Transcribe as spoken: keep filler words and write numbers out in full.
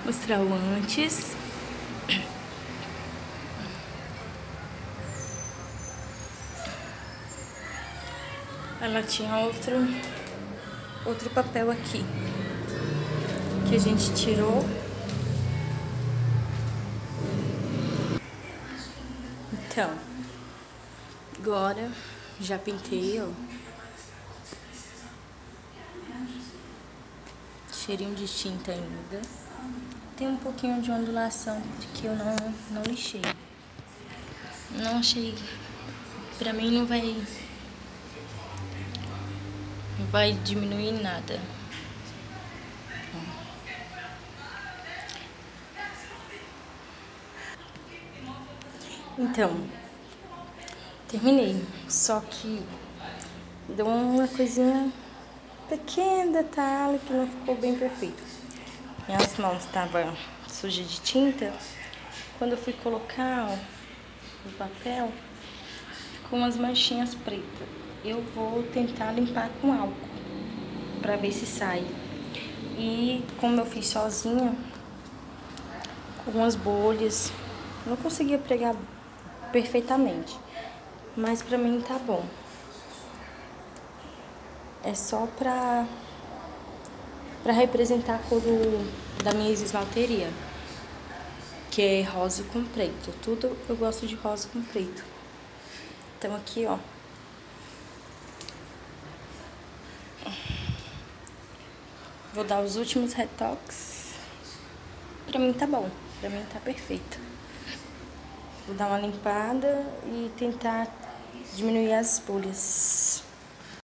Mostrar o antes. Ela tinha outro, outro papel aqui, que a gente tirou. Então, agora já pintei, ó. Cheirinho de tinta ainda. Tem um pouquinho de ondulação, porque eu não, não lixei. Não achei... Pra mim não vai... Não vai diminuir nada. Então, terminei. Só que deu uma coisinha pequena, detalhe, que não ficou bem perfeito. Minhas mãos estavam sujas de tinta. Quando eu fui colocar, ó, o papel, ficou umas manchinhas pretas. Eu vou tentar limpar com álcool, pra ver se sai. E como eu fiz sozinha, com umas bolhas, não conseguia pregar perfeitamente, mas pra mim tá bom. É só pra, pra representar a cor do, da minha esmalteria, que é rosa com preto. Tudo eu gosto de rosa com preto. Então aqui, ó. Vou dar os últimos retoques. Pra mim tá bom, pra mim tá perfeito. Vou dar uma limpada e tentar diminuir as bolhas.